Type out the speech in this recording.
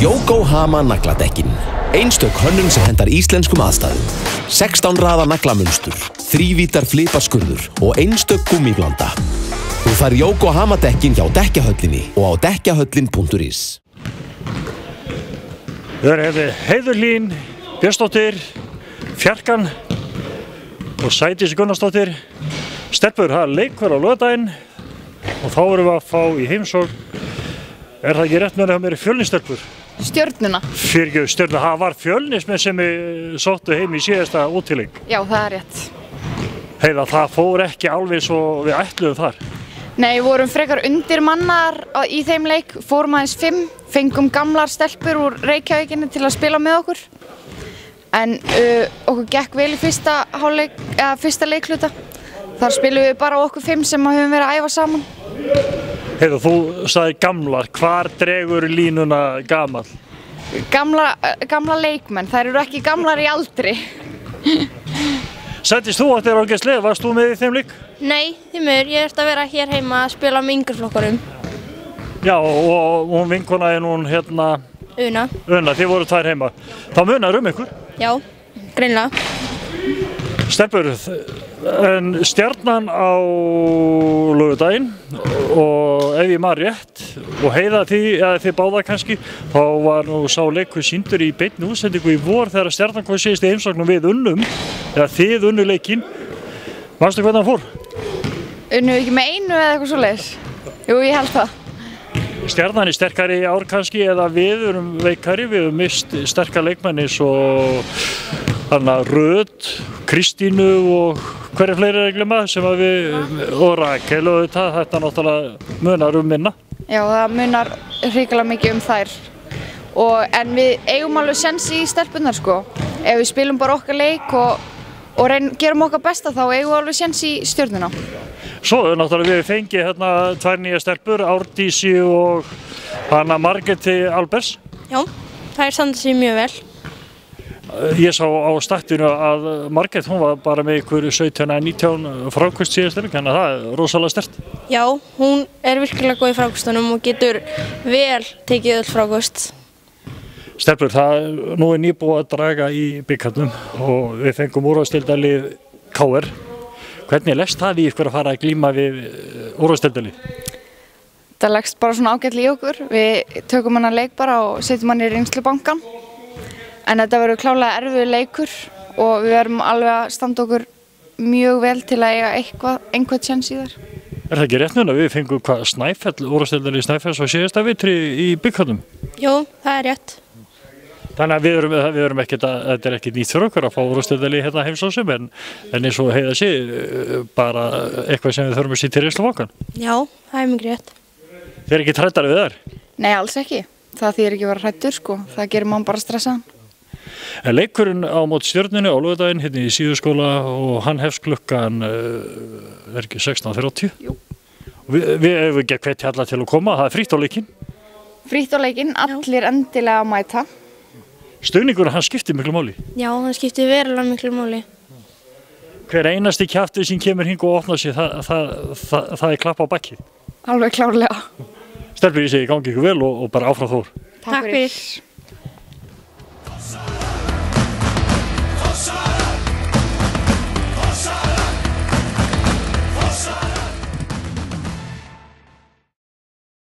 Yokohama nagladekkin. Einstök hönnun sem hendar íslenskum aðstæðum. 16 raða naglamunstur, 3 vítar flipaskurður og einstök gúmmíblanda. Þú fær Yokohama dekkin hjá Dekkjahöllinni og á dekkjahöllin.is. Það Heiður Hlín Björnsdóttir, Fjarkan og Sædís Gunnarsdóttir. Stelpur, það leikur á laugardaginn og þá erum við að fá í heimsókn. Það ekki rétt með að mér Fjölnisstelpur? Stjörnuna. Fyrirgefðu, Stjörnuna. Það var Fjölnismenn sem við sóttu heim í síðasta útileik. Já, það rétt. Heiða, það fór ekki alveg svo við ætluðum þar. Nei, við vorum frekar undirmannar í þeim leik, fórum aðeins 5, fengum gamlar stelpur úr Reykjavíkinni til að spila með okkur. En okkur gekk vel í fyrsta leikluta. Þar spilum við bara okkur 5 sem höfum verið að æfa saman. Heiða, þú sagði gamlar. Hvar dregur línuna gamall? Gamla leikmenn, þær eru ekki gamlar í aldri. Sædís, þú ættir ágæslega, varst þú með í þeim leik? Nei, því miður, ég ætti að vera hér heima að spila með yngri flokkurum. Já, og hún vinkona hún hérna... Una. Una, þið voru 2 heima. Það munar ykkur? Já, greinilega. Stelpur, en Stjarnan á laugardaginn og ef ég man rétt og Heiða þið báða kannski, þá var nú sá leikur sýndur í beinni útsendingu í vor þegar Stjarnan kom síðast í heimsókn og við unnum, eða þið unnu leikinn. Manstu hvernig hann fór? Unnum við ekki með 1 eða eitthvað svoleiðis? Jú, ég held það. Stjarnan sterkari í ár kannski eða við erum veikari, við höfum mist sterkar leikmenn eins og Rödd, Kristínu og hverju fleiri er að glemma sem að við og Rakel og þetta náttúrulega munar minna. Já, það munar hrikalega mikið þær. En við eigum alveg séns í stelpunnar sko. Ef við spilum bara okkar leik og gerum okkar besta þá eigum við alveg séns í Stjörnuna. Svo náttúrulega við fengið 2 nýja stelpur, Árdísi og Margréti Alberts. Já, það standa sig mjög vel. Ég sá á startinu að Margrét, hún var bara með ykkur 17-19 frákvist síðast þannig að það er rosalega sterkt. Já, hún er virkilega góð í frákvistunum og getur vel tekið öll frákvist. Stelpur, nú er nýbúið að draga í bikarnum og við fengum úrvalsdeildarlið KR. Hvernig leggst það í ykkur að fara að glíma við úrvalsdeildarlið? Það leggst bara svona ágætlega í okkur. Við tökum hana leik bara og setjum hann í reynslubankann. En þetta verður klárlega erfiður leikur og við verðum alveg að standa okkur mjög vel til að eiga einhvern séns í þar. Er það ekki rétt núna? Við fengum Snæfell, úrvalsdeildarlið Snæfells og síðasta vitri í bikarnum? Jú, það er rétt. Þannig að við erum ekkert að, þetta er ekkert nýtt fyrir okkur að fá úrvalsdeildarlið hérna heimsókn en eins og Heiða sé, bara eitthvað sem við þurfum að sýta í reynslubankann. Já, það er mjög rétt. Þið er ekki hræddari við þar? Nei, alls ekki. Það þýðir ekki að vera hræddur sko. Það gerir mann bara stressaðan. En leikurinn á móti Stjörnunni á laugardaginn hérna í Síðuskóla og hann hefst klukkan, er ekki 16:30? Jú. Við hefum ekki hvetja alla til að koma, það er frítt á leikinn? Frítt á leikinn, allir endilega að mæta. Stuðningurinn, hann skiptir miklu máli? Já, hann skiptir verulega miklu máli. Hver einasti kjaftur sem kemur hing og opnar sig, það er klapp á bakkið? Alveg klárlega. Stelpur, ég segi gangi ykkur vel og bara áfram Þór. Takk fyrir.